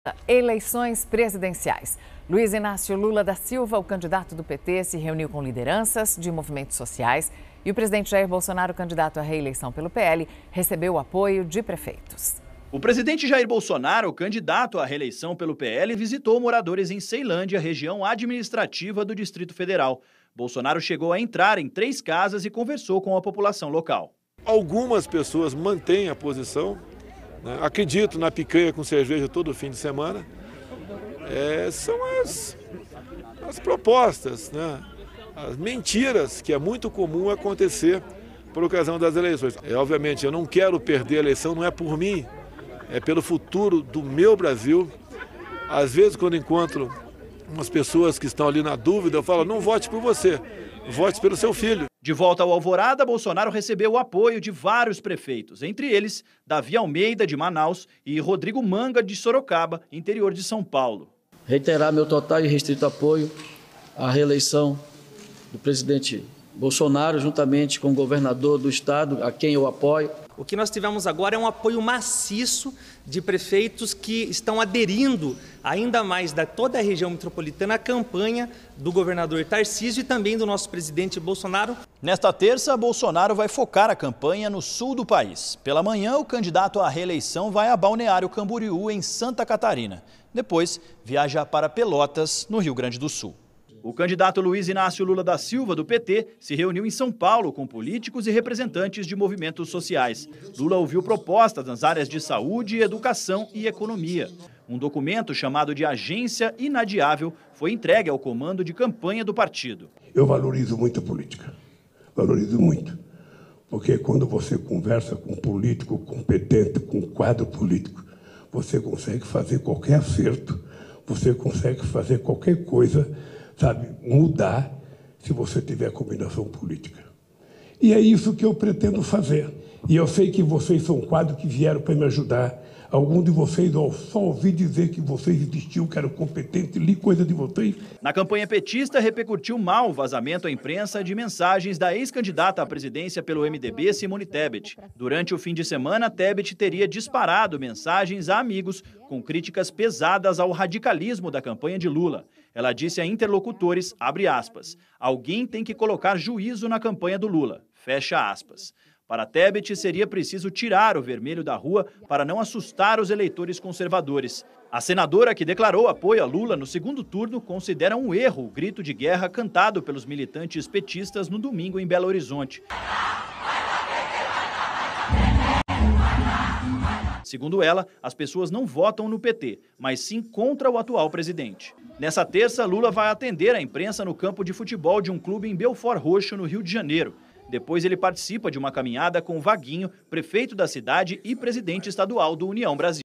Eleições presidenciais. Luiz Inácio Lula da Silva, o candidato do PT, se reuniu com lideranças de movimentos sociais e o presidente Jair Bolsonaro, candidato à reeleição pelo PL, recebeu o apoio de prefeitos. O presidente Jair Bolsonaro, candidato à reeleição pelo PL, visitou moradores em Ceilândia, região administrativa do Distrito Federal. Bolsonaro chegou a entrar em 3 casas e conversou com a população local. Algumas pessoas mantêm a posição, né? Acredito na picanha com cerveja todo fim de semana. São as propostas, né? As mentiras que é muito comum acontecer por ocasião das eleições. Obviamente, eu não quero perder a eleição, não é por mim, é pelo futuro do meu Brasil. Às vezes, quando encontro umas pessoas que estão ali na dúvida, eu falo, não vote por você, vote pelo seu filho. De volta ao Alvorada, Bolsonaro recebeu o apoio de vários prefeitos, entre eles Davi Almeida, de Manaus, e Rodrigo Manga, de Sorocaba, interior de São Paulo. Reiterar meu total e restrito apoio à reeleição do presidente Bolsonaro, juntamente com o governador do estado, a quem eu apoio. O que nós tivemos agora é um apoio maciço de prefeitos que estão aderindo ainda mais da toda a região metropolitana à campanha do governador Tarcísio e também do nosso presidente Bolsonaro. Nesta terça, Bolsonaro vai focar a campanha no sul do país. Pela manhã, o candidato à reeleição vai a Balneário Camboriú, em Santa Catarina. Depois, viaja para Pelotas, no Rio Grande do Sul. O candidato Luiz Inácio Lula da Silva, do PT, se reuniu em São Paulo com políticos e representantes de movimentos sociais. Lula ouviu propostas nas áreas de saúde, educação e economia. Um documento chamado de Agência Inadiável foi entregue ao comando de campanha do partido. Eu valorizo muito a política, valorizo muito, porque quando você conversa com um político competente, com um quadro político, você consegue fazer qualquer acerto, você consegue fazer qualquer coisa, sabe, mudar se você tiver combinação política. E é isso que eu pretendo fazer. E eu sei que vocês são um quadro que vieram para me ajudar. Algum de vocês, eu só ouvi dizer que vocês existiam, que eram competentes, li coisa de vocês. Na campanha petista, repercutiu mal o vazamento à imprensa de mensagens da ex-candidata à presidência pelo MDB, Simone Tebet. Durante o fim de semana, Tebet teria disparado mensagens a amigos com críticas pesadas ao radicalismo da campanha de Lula. Ela disse a interlocutores, abre aspas, alguém tem que colocar juízo na campanha do Lula, fecha aspas. Para Tebet, seria preciso tirar o vermelho da rua para não assustar os eleitores conservadores. A senadora, que declarou apoio a Lula no segundo turno, considera um erro o grito de guerra cantado pelos militantes petistas no domingo em Belo Horizonte. Segundo ela, as pessoas não votam no PT, mas sim contra o atual presidente. Nessa terça, Lula vai atender a imprensa no campo de futebol de um clube em Belford Roxo, no Rio de Janeiro. Depois ele participa de uma caminhada com Vaguinho, prefeito da cidade e presidente estadual do União Brasil.